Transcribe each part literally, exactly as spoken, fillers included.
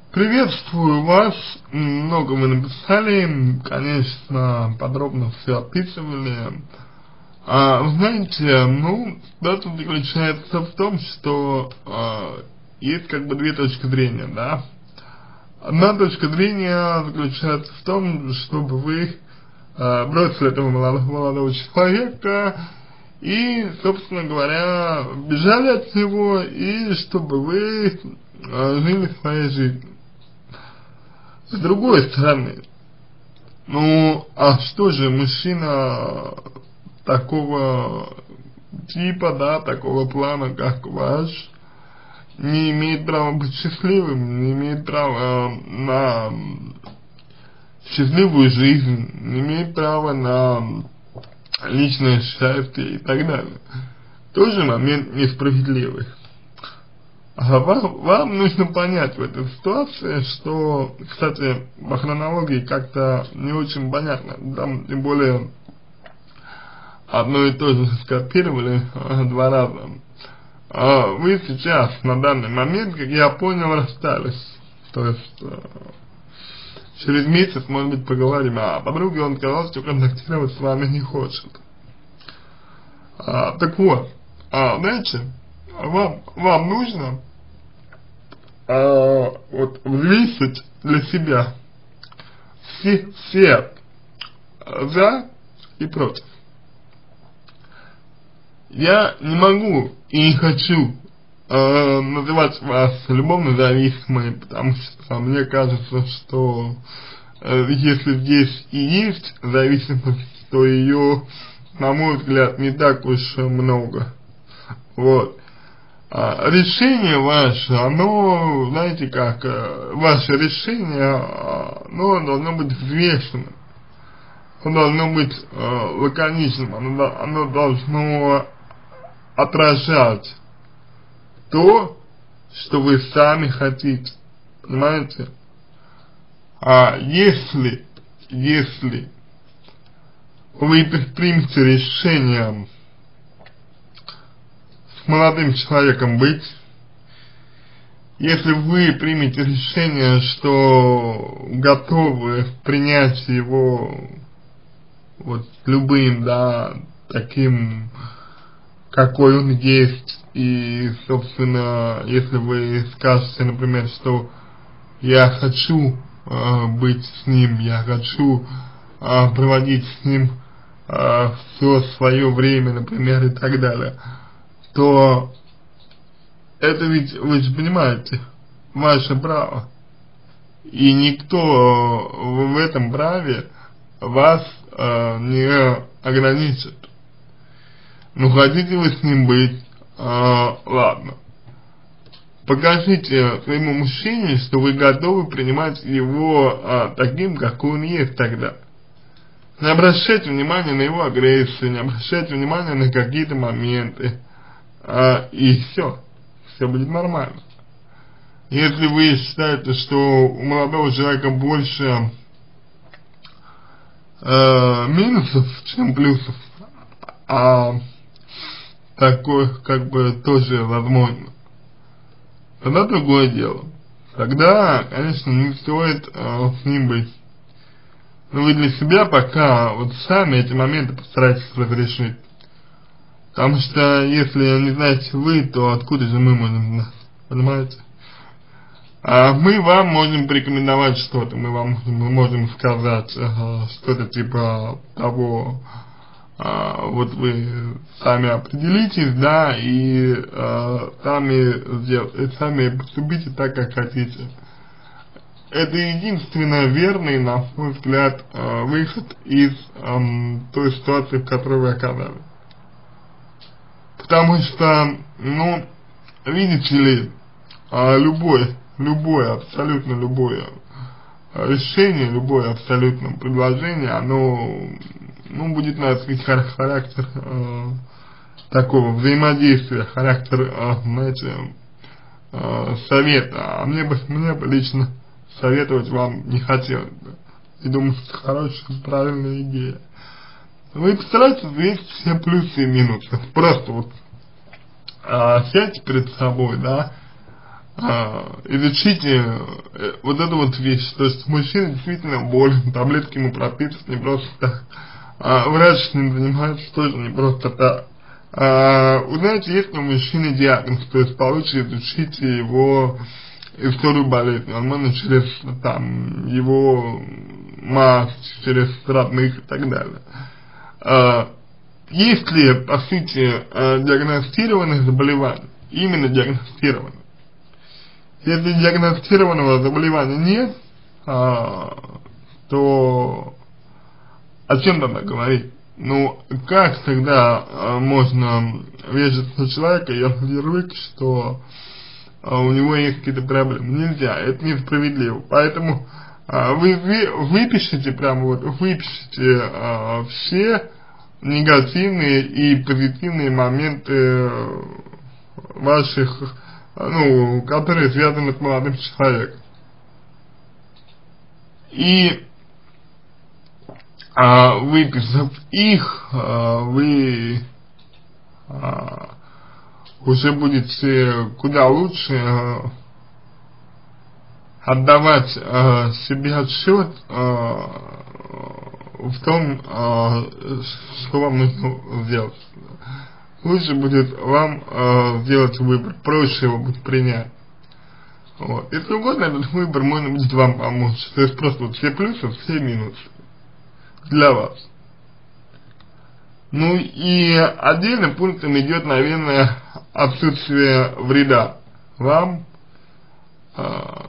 Приветствую вас. Много вы написали, конечно, подробно все описывали. А, вы знаете, ну, ситуация заключается в том, что а, есть как бы две точки зрения, да. Одна точка зрения заключается в том, чтобы вы а, бросили этого молодого, молодого человека и, собственно говоря, бежали от него, и чтобы вы а, жили своей жизнью. С другой стороны, ну, а что же мужчина такого типа, да, такого плана, как ваш, не имеет права быть счастливым, не имеет права на счастливую жизнь, не имеет права на личное счастье и так далее. Тоже момент несправедливый. А вам, вам нужно понять в этой ситуации, что, кстати, по хронологии как-то не очень понятно, там тем более одно и то же скопировали а, два раза. А вы сейчас, на данный момент, как я понял, расстались. То есть, а, через месяц, может быть, поговорим. А подруге он сказал, что контактировать с вами не хочет. А, так вот, а, знаете, вам, вам нужно а, вот взвесить для себя все, все за и против. Я не могу и не хочу э, называть вас любовно зависимой, потому что мне кажется, что э, если здесь и есть зависимость, то ее, на мой взгляд, не так уж много. Вот. А решение ваше, оно, знаете как, э, ваше решение, оно должно быть взвешенным, оно должно быть э, лаконичным, оно, оно должно отражать то, что вы сами хотите, понимаете? А если, если вы предпримете решение с молодым человеком быть, если вы примете решение, что готовы принять его вот любым, да, таким, какой он есть, и, собственно, если вы скажете, например, что я хочу э, быть с ним, я хочу э, проводить с ним э, все свое время, например, и так далее, то это ведь, вы же понимаете, ваше право, и никто в этом праве вас э, не ограничит. Ну, хотите вы с ним быть, э, ладно. Покажите своему мужчине, что вы готовы принимать его э, таким, какой он есть тогда. Не обращайте внимания на его агрессию, не обращайте внимания на какие-то моменты. Э, и все. Все будет нормально. Если вы считаете, что у молодого человека больше э, минусов, чем плюсов, а такое как бы тоже возможно, тогда другое дело. Тогда, конечно, не стоит э, с ним быть. Но вы для себя пока вот сами эти моменты постарайтесь разрешить. Потому что если не знаете вы, то откуда же мы можем знать, понимаете? А мы вам можем порекомендовать что-то, мы вам мы можем сказать э, что-то типа того, Uh, вот вы сами определитесь, да, и uh, сами, сдел- сами поступите так, как хотите. Это единственно верный, на мой взгляд, uh, выход из um, той ситуации, в которой вы оказались. Потому что, ну, видите ли, uh, любое, любое, абсолютно любое решение, любое абсолютно предложение, оно, ну, будет носить характер э, такого взаимодействия, характер, э, знаете, э, совета. А мне бы, мне бы лично советовать вам не хотелось бы. И думаю, что это хорошая, правильная идея. Вы постарайтесь взвесить все плюсы и минусы. Просто вот э, сядьте перед собой, да, а, изучите э, вот эту вот вещь, то есть мужчина действительно болен, таблетки ему прописывают не просто так, а врач с ним занимается тоже не просто так. А, узнаете, есть ли у мужчины диагноз, то есть получше изучите его историю болезни, возможно, через там его мать, через родных и так далее. А, есть ли, по сути, диагностированных заболеваний, именно диагностированных? Если диагностированного заболевания нет, а, то о чем тогда говорить? Ну, как тогда а, можно вешать на человека ярлык, что а, у него есть какие-то проблемы? Нельзя, это несправедливо. Поэтому а, вы, вы выпишите, прямо вот, выпишите а, все негативные и позитивные моменты ваших, ну, которые связаны с молодым человеком. И а, выписав их, а, вы а, уже будете куда лучше а, отдавать а, себе отсчет а, в том, а, что вам нужно сделать. Лучше будет вам а, сделать выбор, проще его будет принять. Вот. Если угодно, этот выбор можно будет вам помочь. То есть просто вот все плюсы, все минусы для вас. Ну и отдельным пунктом идет, наверное, отсутствие вреда вам, а,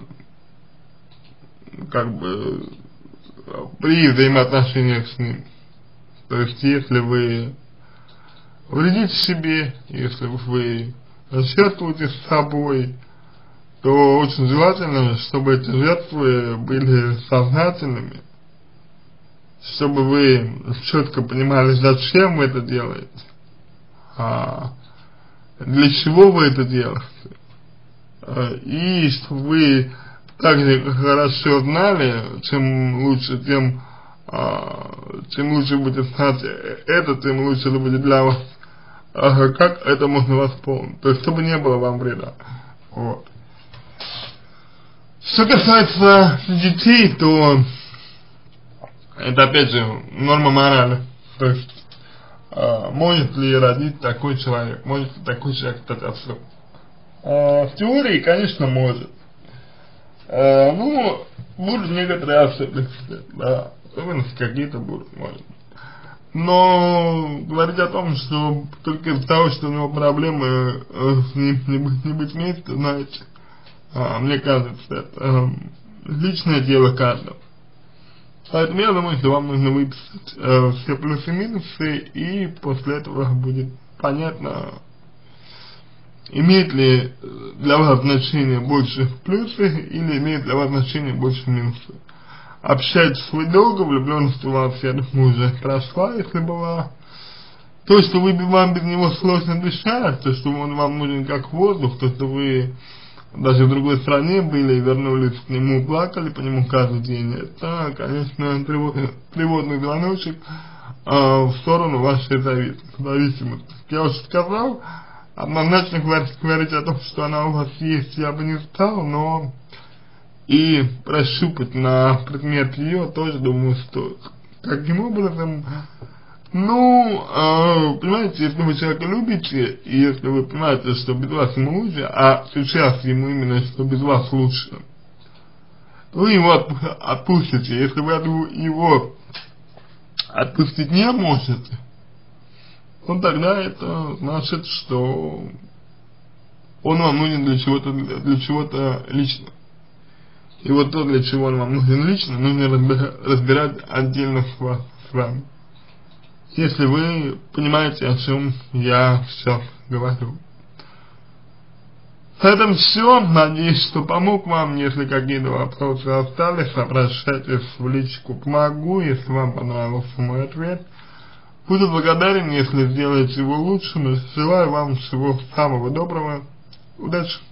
как бы при взаимоотношениях с ним. То есть если вы вредите себе, если вы жертвуете с собой, то очень желательно, чтобы эти жертвы были сознательными, чтобы вы четко понимали, зачем вы это делаете, а для чего вы это делаете, и чтобы вы также хорошо знали, чем лучше, тем, а, чем лучше будет знать это, тем лучше это будет для вас, а, как это можно восполнить, то есть чтобы не было вам вреда. Вот. Что касается детей, то это опять же норма морали, то есть а, может ли родить такой человек, может ли такой человек стать отцом. А, в теории, конечно, может. А, ну, будут некоторые особенности, да, особенности какие-то будут, может. Но говорить о том, что только из-за того, что у него проблемы э, не, не, быть, не быть вместе, знаете, а, мне кажется, это э, личное дело каждого. Поэтому я думаю, что вам нужно выписать э, все плюсы и минусы, и после этого будет понятно, имеет ли для вас значение больше плюсы или имеет для вас значение больше минусы. Общаетесь вы долго, влюбленность у вас, я думаю, уже прошла, если была. То, что вы, вам без него сложно дышать, то, что он вам нужен как воздух, то, что вы даже в другой стране были и вернулись к нему, плакали по нему каждый день, это, конечно, тревожный звоночек э, в сторону вашей зависимости. Я уже сказал, однозначно говорить о том, что она у вас есть, я бы не стал, но и прощупать на предмет ее тоже, думаю, стоит. Каким образом? Ну, э, понимаете, если вы человека любите, и если вы понимаете, что без вас ему лучше, а сейчас ему именно, что без вас лучше, то вы его отп отпустите. Если вы его отпустить не можете, то тогда это значит, что он вам нужен для чего-то для чего-то лично. И вот то, для чего он вам нужен лично, нужно разбирать отдельно с, вас, с вами. Если вы понимаете, о чем я сейчас говорю. На этом все. Надеюсь, что помог вам. Если какие-то вопросы остались, обращайтесь в личку «Помогу», если вам понравился мой ответ. Буду благодарен, если сделаете его лучше. Желаю вам всего самого доброго. Удачи!